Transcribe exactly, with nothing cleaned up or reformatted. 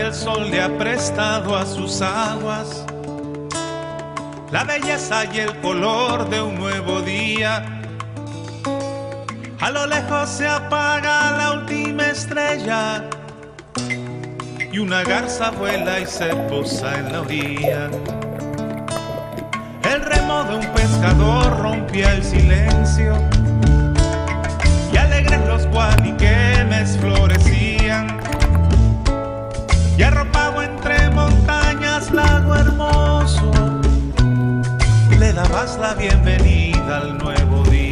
el sol le ha prestado a sus aguas la belleza y el color de un nuevo día. A lo lejos se apaga la última estrella y una garza vuela y se posa en la orilla. El remo de un pescador rompía el silencio y alegres los guaniquemes florecían. Y arropado entre montañas, lago hermoso, le dabas la bienvenida al nuevo día.